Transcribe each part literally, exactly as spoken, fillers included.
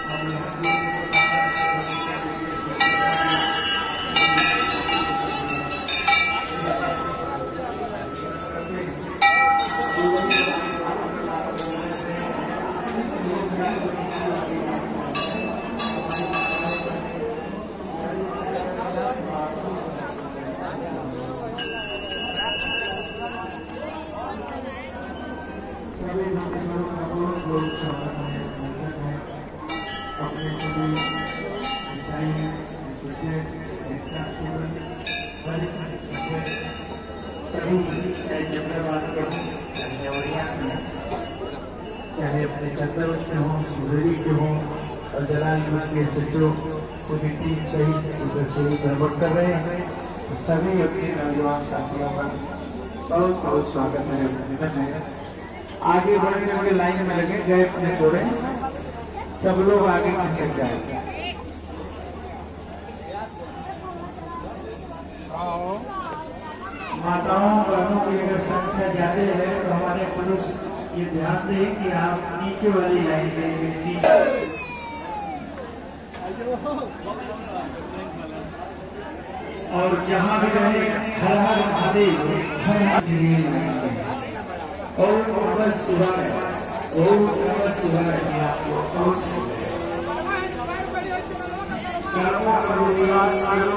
चाहे अपने कर्तव्य के हों, सुधरी के हों और जलाल के सचिव पूरी टीम सहित उधर से प्रमोट कर रहे हैं। सभी अपने नौजवान साथियों का बहुत बहुत स्वागत है, अभिनंदन है। आगे बढ़ने वाले लाइन में लगे गए अपने जोड़े, सब लोग आगे खिसक जाए। माताओं बहनों की अगर संख्या ज्यादा है तो हमारे पुरुष ये ध्यान दें कि आप नीचे वाली लाइन में व्यक्ति और जहां भी रहे हर हर महादेव हर हर ओम नमः शिवाय ओम नमः शिवाय कर्मों पर विश्वास करो।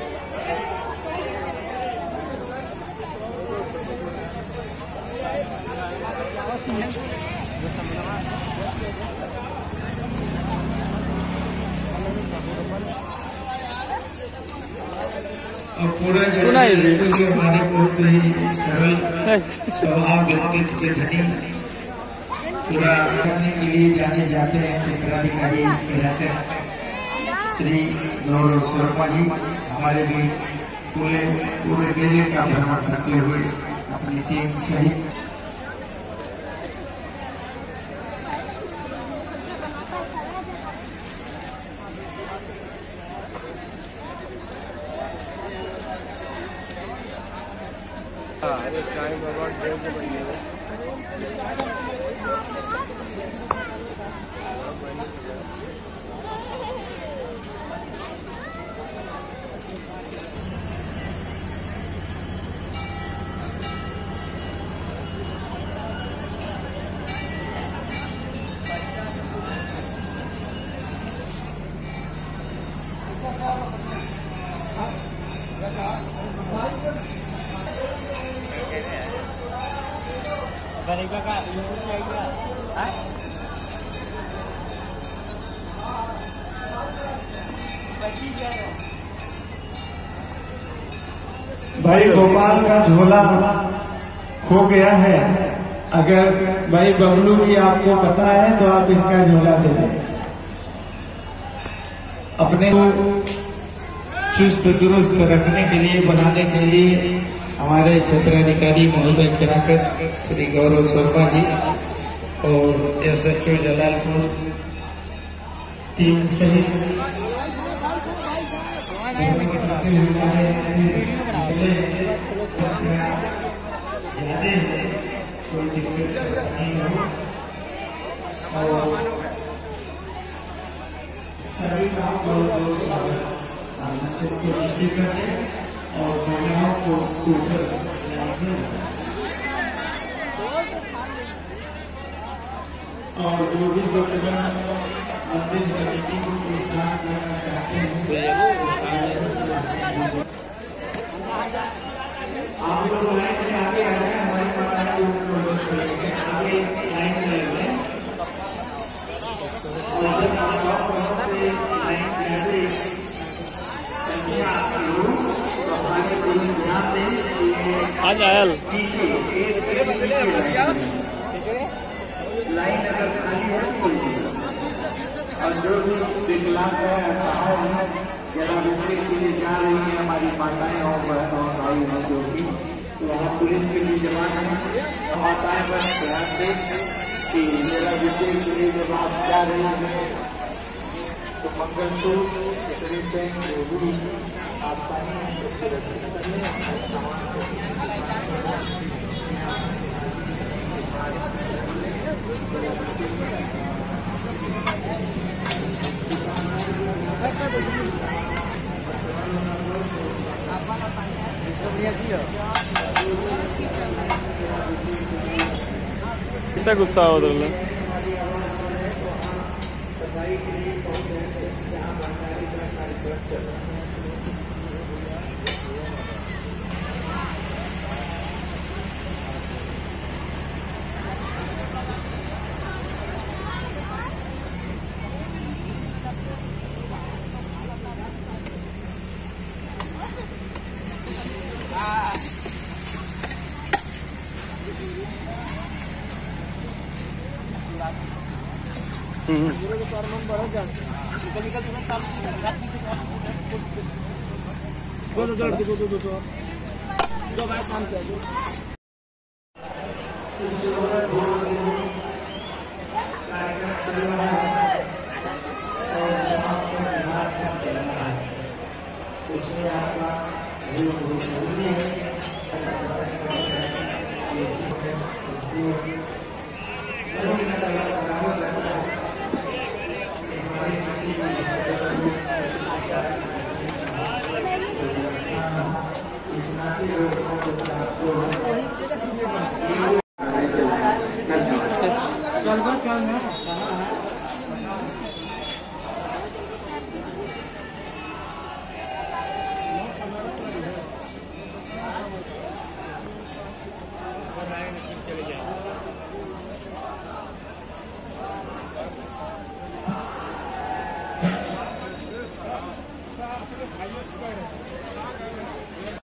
और पूरा जो हमारे बहुत ही सरल स्वभाव व्यक्तित्व के धनी पूरा करने के लिए जाने जाते हैं क्षेत्राधिकारी श्री गौरव शर्मा जी हमारे भी पूरे पूरे मेले का भ्रमण करते हुए अपनी टीम सहित भाई गोपाल का झोला खो गया है। अगर भाई बबलू भी आपको पता है तो आप इनका झोला दे दें। अपने को चुस्त दुरुस्त रखने के लिए बनाने के लिए हमारे क्षेत्राधिकारी महोदय किराकत श्री गौरव शर्मा जी और S H O Jalalpur team सहित ज्यादा कोई दिक्कत नहीं हो और सभी का बहुत बहुत स्वागत को नीचे करके और महिलाओं को ऊपर और जो भी लोग मंदिर समिति को प्रस्थान करना चाहते हैं आप लोग लाइन में आगे आ जाए। हमारी माता को आगे लाइन में लग जाए और जब माताओं को लाइन में आते लाइन अगर खाली है और जो भी विकलांग है असहाय है जलाभिषेक के लिए जा रही है हमारी माताएं और बहनों और भाई हैं जो भी तो वहाँ पुलिस के लिए जवान है माताएं पर ध्यान दें कि जलाभिषेक के लिए जब आप जा रही है तो मंगलसूत्र जो भी आप पानी कितना गुस्सा हो रहा है। दो दो दो दो दो दो दो बार शाम किया